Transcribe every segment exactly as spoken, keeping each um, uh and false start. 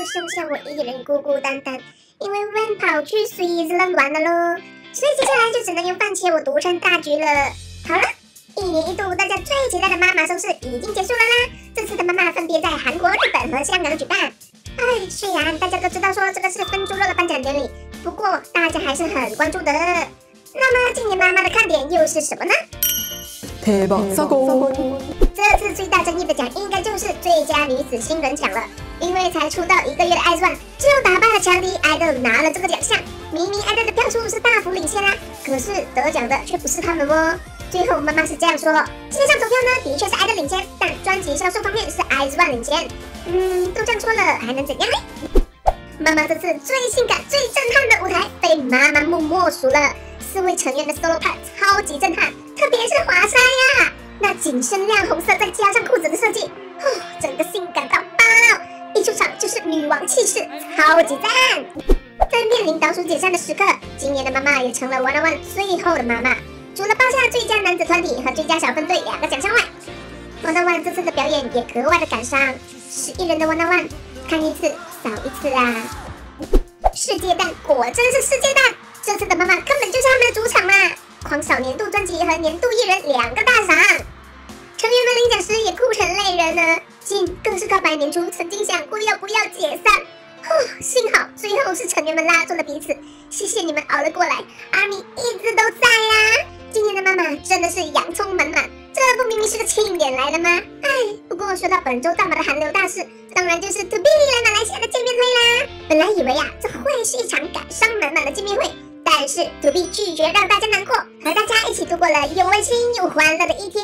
剩下我一人孤孤单单，因为 Van 跑去 Switzerland 玩了咯，所以接下来就只能用番茄我独撑大局了。好了，一年一度大家最期待的妈妈盛事已经结束了啦，这次的妈妈分别在韩国、日本和香港举办。哎，虽然大家都知道说这个是分猪肉的颁奖典礼，不过大家还是很关注的。那么今年妈妈的看点又是什么呢？ 대박 사고！ 这次最大争议的奖应该就是最佳女子新人奖了，因为才出道一个月的 I Z O N E 就打败了强敌 idol 拿了这个奖项。明明 idol 的票数是大幅领先啊，可是得奖的却不是他们哦。最后妈妈是这样说：线上投票呢，的确是 idol 领先，但专辑销售方面是 I Z O N E 领先。嗯，都这样说了，还能怎样呢？妈妈这次最性感、最震撼的舞台被妈妈木默数了，四位成员的 solo part 超级震撼。 特别是华莎呀，那紧身亮红色再加上裤子的设计，哦，整个性感到爆！一出场就是女王气势，超级赞！在面临倒数解散的时刻，今年的妈妈也成了 One on One 最后的妈妈。除了报下最佳男子团体和最佳小分队两个奖项外 ，One on One 这次的表演也格外的感伤，十一人的 One on One 看一次少一次啊！世界蛋果真是世界蛋，这次的妈妈根本就是他们的主场嘛！ 狂扫年度专辑和年度艺人两个大赏，成员们领奖时也哭成泪人呢。信更是告白年初曾经想过要不要解散，哦，幸好最后是成员们拉住了彼此，谢谢你们熬了过来，阿米一直都在啊。今年的妈妈真的是洋葱满满，这不明明是个庆典来了吗？哎，不过说到本周大马的韩流大事，当然就是 To B 来马来西亚的见面会啦。本来以为呀、啊，这会是一场感伤满满的见面会。 但是 To B 拒绝让大家难过，和大家一起度过了又温馨又欢乐的一天。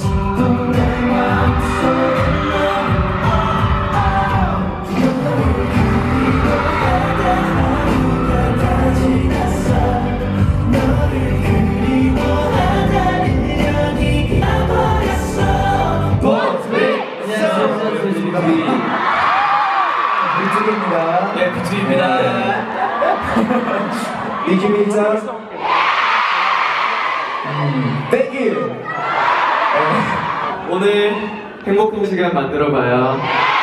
네, 비투입니다. 비투입니다. Thank you. 오늘 행복한 시간 만들어봐요.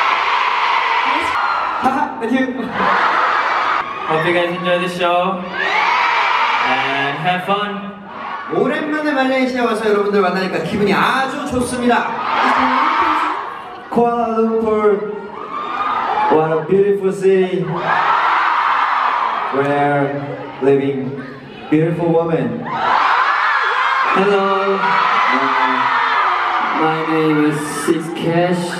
하하, thank you. Hope you guys enjoy the show and have fun. 오랜만에 말레이시아 와서 여러분들 만나니까 기분이 아주 좋습니다. 쿠알라룸푸르, what a beautiful city where living beautiful women. Hello, uh, my name is Six Cash.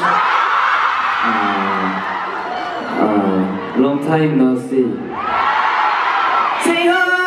Uh, uh, long time no see. Say hi.